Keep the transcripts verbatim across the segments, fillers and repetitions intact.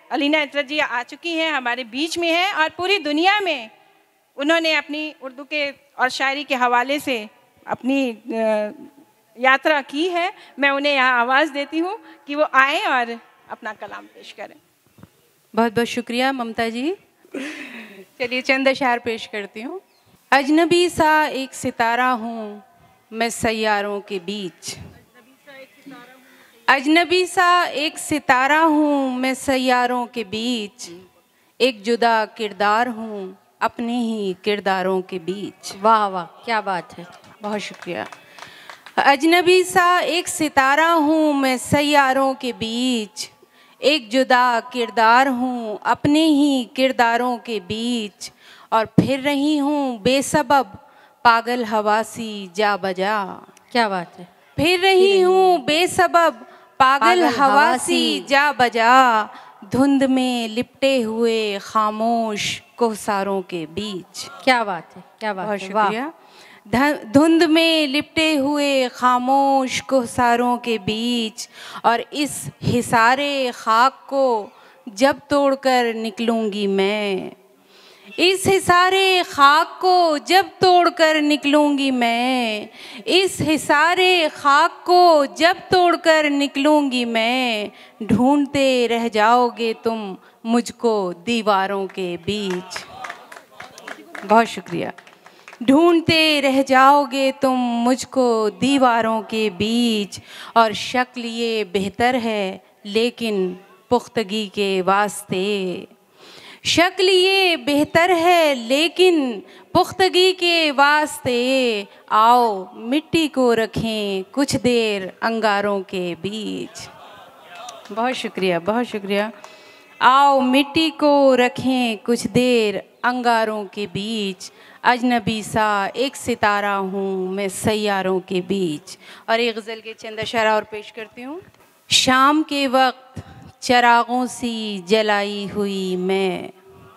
अलीना इतरत जी आ चुकी हैं, हमारे बीच में हैं और पूरी दुनिया में उन्होंने अपनी उर्दू के और शायरी के हवाले से अपनी यात्रा की है। मैं उन्हें यहाँ आवाज़ देती हूँ कि वो आएँ और अपना कलाम पेश करें। बहुत बहुत शुक्रिया ममता जी। चलिए चंद अशार पेश करती हूँ। अजनबी सा एक सितारा हूँ मैं सैयारों के बीच, अजनबी सा एक सितारा हूँ मैं सैयारों के बीच, एक जुदा किरदार हूँ अपने ही किरदारों के बीच। वाह वाह, क्या बात है, बहुत शुक्रिया। अजनबी सा एक सितारा हूँ मैं सैयारों के बीच, एक जुदा किरदार हूँ अपने ही किरदारों के बीच, और फिर रही हूँ बेसबब पागल हवासी जा बजा। क्या बात है। फिर रही हूँ बेसबब पागल हवासी जा बजा, धुंध में लिपटे हुए खामोश कोहसारों के बीच। क्या बात है, क्या बात बहुत है, शुक्रिया। धुंध में लिपटे हुए खामोश कोहसारों के बीच, और इस हिसारे खाक को जब तोड़कर निकलूंगी मैं, इस हिसारे खाक को जब तोड़कर निकलूंगी मैं, इस हिसारे खाक को जब तोड़कर निकलूंगी मैं, ढूंढते रह जाओगे तुम मुझको दीवारों के बीच। बहुत शुक्रिया। ढूंढते रह जाओगे तुम मुझको दीवारों के बीच, और शक्ल ये बेहतर है लेकिन पुख्तगी के वास्ते, शक्ल ये बेहतर है लेकिन पुख्तगी के वास्ते, आओ मिट्टी को रखें कुछ देर अंगारों के बीच। बहुत शुक्रिया, बहुत शुक्रिया। आओ मिट्टी को रखें कुछ देर अंगारों के बीच, अजनबी सा एक सितारा हूँ मैं सैयारों के बीच। और एक गज़ल के चंद अशारा और पेश करती हूँ। शाम के वक्त चिरागों सी जलाई हुई मैं,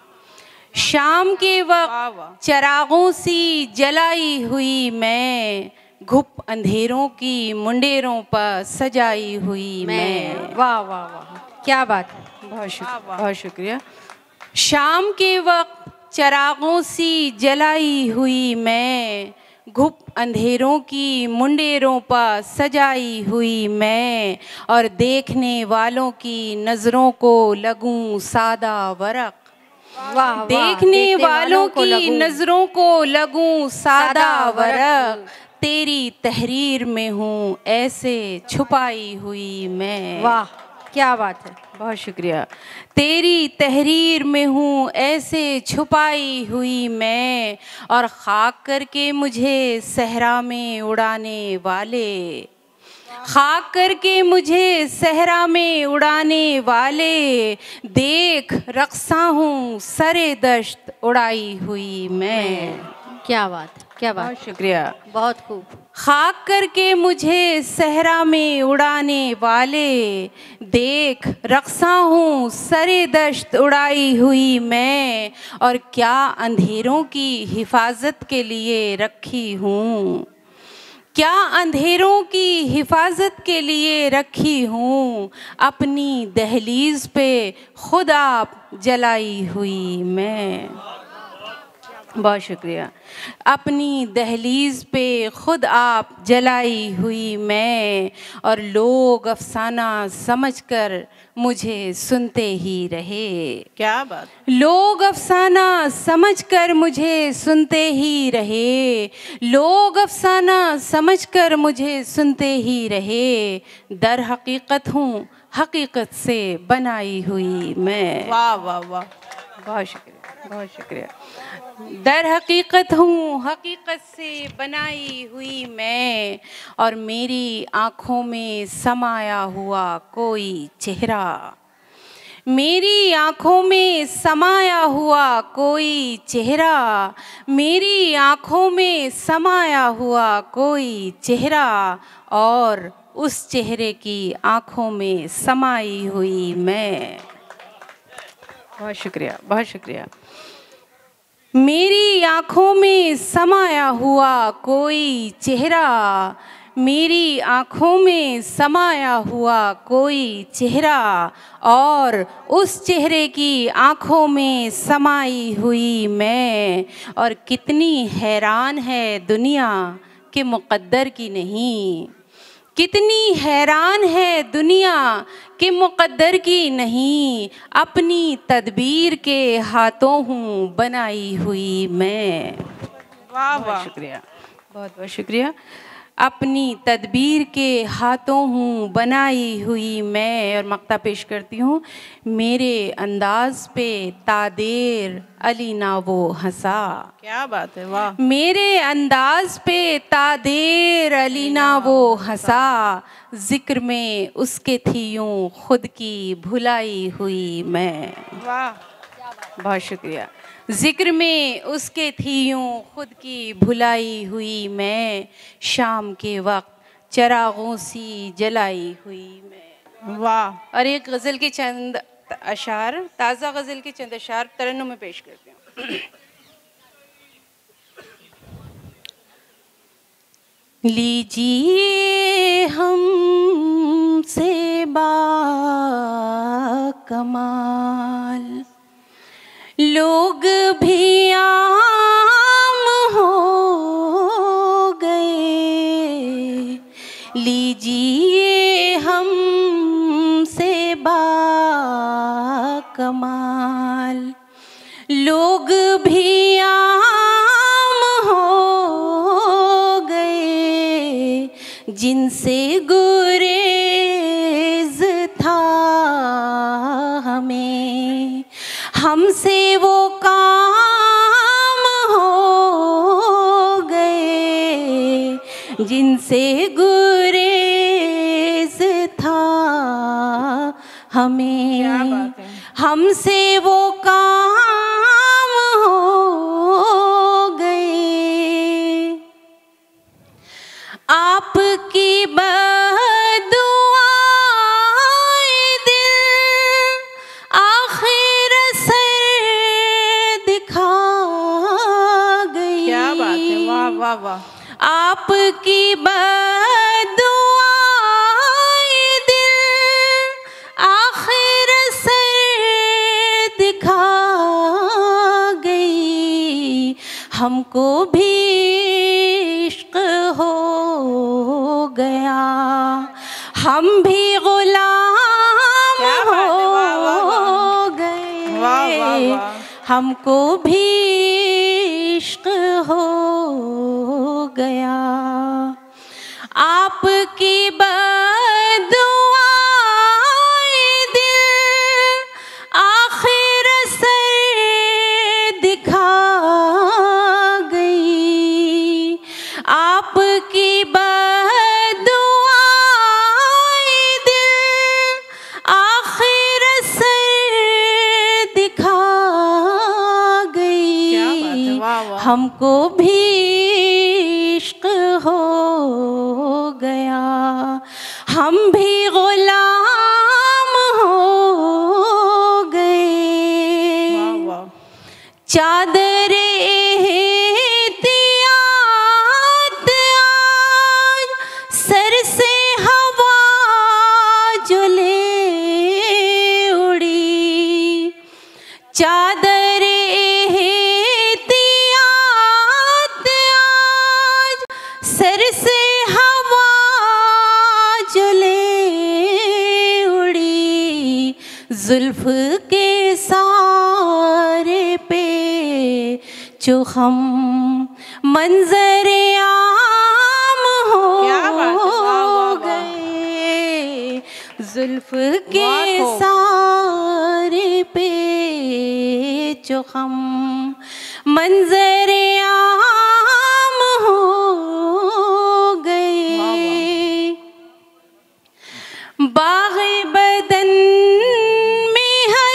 शाम के वक्त चिरागों सी जलाई हुई मैं, घुप अंधेरों की मुंडेरों पर सजाई हुई मैं। वाह वाह वाह, क्या बात है, बहुत शुक्रिया, बहुत शुक्रिया। शाम के वक्त चिरागों सी जलाई हुई मैं, घुप अंधेरों की मुंडेरों पर सजाई हुई मैं, और देखने वालों की नज़रों को लगूं सादा वरक, वाह, देखने वालों की नज़रों को लगूं सादा वरक, तेरी तहरीर में हूँ ऐसे छुपाई हुई मैं। वाह, क्या बात है, बहुत शुक्रिया। तेरी तहरीर में हूँ ऐसे छुपाई हुई मैं, और खाक करके मुझे सहरा में उड़ाने वाले, खाक करके मुझे सहरा में उड़ाने वाले, देख रक्सा हूँ सरे दश्त उड़ाई हुई मैं। क्या बात, क्या बात, बहुत शुक्रिया, बहुत खूब। खाक करके मुझे सहरा में उड़ाने वाले, देख रक्सा हूँ सरे दश्त उड़ाई हुई मैं, और क्या अंधेरों की हिफाजत के लिए रखी हूँ, क्या अंधेरों की हिफाजत के लिए रखी हूँ, अपनी दहलीज पे खुद आप जलाई हुई मैं। बहुत शुक्रिया। अपनी दहलीज पे खुद आप जलाई हुई मैं, और लोग अफसाना समझकर मुझे सुनते ही रहे। क्या बात। लोग अफसाना समझकर मुझे सुनते ही रहे, लोग अफसाना समझकर मुझे सुनते ही रहे, दर हकीकत हूँ हकीकत से बनाई हुई मैं। वाह वाह वाह, बहुत शुक्रिया, बहुत शुक्रिया। दर हकीकत हूँ हकीकत से बनाई हुई मैं, और मेरी आँखों में समाया हुआ कोई चेहरा, मेरी आँखों में समाया हुआ कोई चेहरा, मेरी आँखों में समाया हुआ कोई चेहरा, और उस चेहरे की आँखों में समाई हुई मैं। बहुत शुक्रिया, बहुत शुक्रिया। मेरी आँखों में समाया हुआ कोई चेहरा, मेरी आँखों में समाया हुआ कोई चेहरा और उस चेहरे की आँखों में समाई हुई मैं, और कितनी हैरान है दुनिया कि मुक़द्दर की नहीं, कितनी हैरान है दुनिया कि मुक़द्दर की नहीं, अपनी तदबीर के हाथों हूँ बनाई हुई मैं। वाह बहुत वाह, शुक्रिया, बहुत बहुत शुक्रिया। अपनी तदबीर के हाथों हूँ बनाई हुई मैं, और मक्ता पेश करती हूँ। मेरे अंदाज पे तादेर अली ना वो हंसा, क्या बात है, वाह। मेरे अंदाज पे तादेर अली ना वो हंसा, जिक्र में उसके थी यूं खुद की भुलाई हुई मैं। वाह, बहुत शुक्रिया। जिक्र में उसके थी यूं खुद की भुलाई हुई मैं, शाम के वक्त चरागों सी जलाई हुई मैं। वाह। और एक गज़ल के चंद अशार, ताज़ा गज़ल के चंद अशार तरन्नुम में पेश करती हूँ। लीजिए हमसे बाकमाल लोग भी आम हो गए, लीजिए हमसे बाकमाल लोग भी आम हो गए, जिनसे गुरेज था हमें, हमसे वो काम हो गए, जिनसे गुरेज था हमें, क्या बात है। हमसे वो काम हो गए। आपकी बदुआएं दिल आखिर सर दिखा गई। क्या बात है, वाह वाह वाह। आपकी बदुआएं दिल आखिर सर दिखा गई, हमको भी इश्क हो गया, हम भी गुलाम क्या बात है, वाह, वाह, हो वाह। गए, वाह, वाह, वाह। हमको भी इश्क हो गया। आपकी बदुआएं दिल आखिर सर दिखा गई, आपकी बदुआएं दिल आखिर सर दिखा गई, क्या बात है, वाह, वाह। हमको भी इश्क हो गया, हम भी गुलाम हो गए। वाह वाह। चादरे एहतियात आज सर से हवा जो ले उड़ी, चादरे एहतियात आज सर से हवा जो ले उड़ी, जुल्फ के सारे पे जो हम मंजरे आम हो क्या बात है, वाह, वाह, वाह। गए, जुल्फ के वाह खूब। सारे पे जो हम मंजरे आम हो गए। बाग़े बदन में हर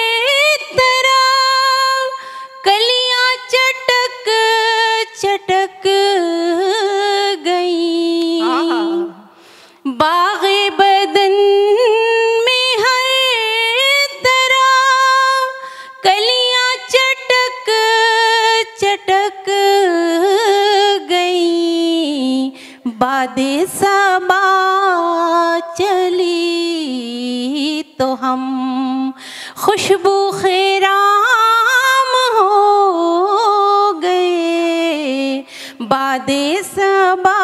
तरफ कलियां चटक चटक गई, बाग़े बदन में हर तरफ कलियां चटक चटक चली तो हम खुशबू खैराम हो गए। बादे सबा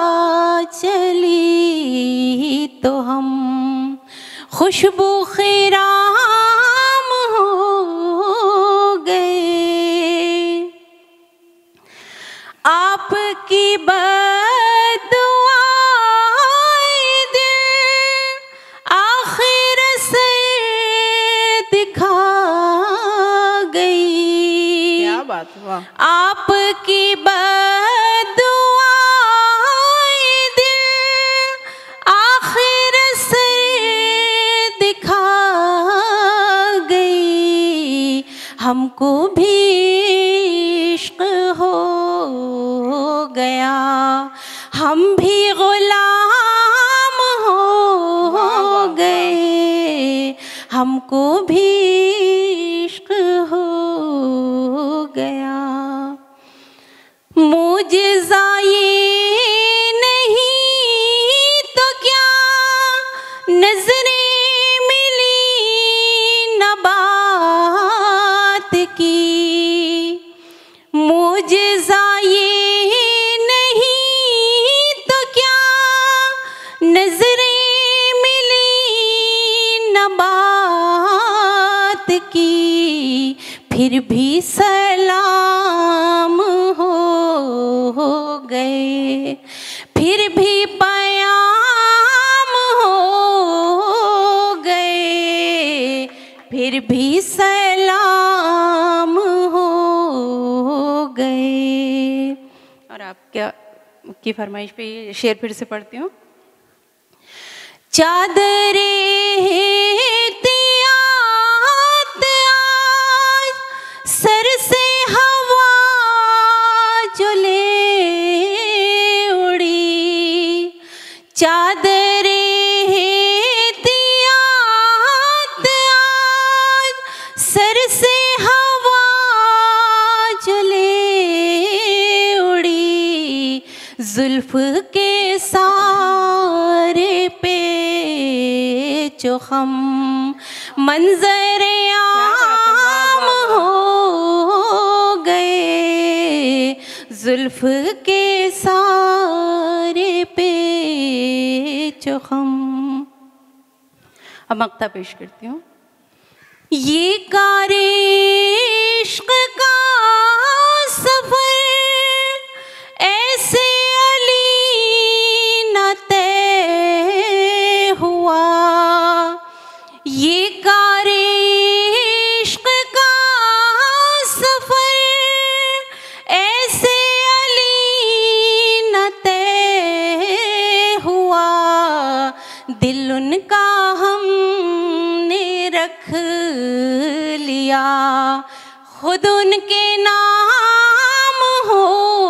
चली तो हम खुशबू खैराम हो गए। आपकी बदुआएं दिल आखिर से दिखा गई। क्या बात, वाह। आपकी बदुआएं दिल आखिर से दिखा गई। हमको भी इश्क हो गया, हम भी गुलाम हो गए। हमको भी इश्क हो गया। मुझे ये नहीं तो क्या नजरें मिली नबात की। मुझे ये नहीं तो क्या नजरें मिली नबात की। फिर भी सलाम हो गए, फिर भी पयाम हो गए, फिर भी सलाम हो गए। और आप क्या की फरमाइश पे ये शेर फिर से पढ़ती हूँ। चादरे एहतियात आज सर से हवा जो ले उड़ी। चादरे एहतियात आज सर से हवा जो ले उड़ी। जुल्फ के सारे पे जो हम मंजरे आम हो गए। जुल्फ के सारे पे जो हम। अब मक्ता पेश करती हूँ। ये कारे इश्क का सफर ऐसे अली न तय हुआ। ये कारे इश्क का सफर ऐसे अली न तय हुआ। दिल उनका हमने रख लिया, खुद उनके नाम हो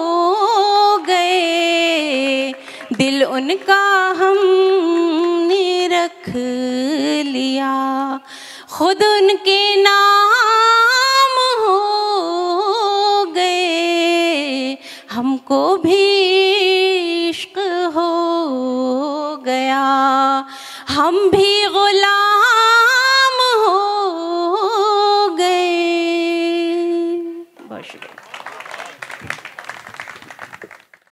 गए। दिल उनका हमने रख लिया, खुद उनके नाम हो गए। हमको भी इश्क हो गया, हम भी गुलाम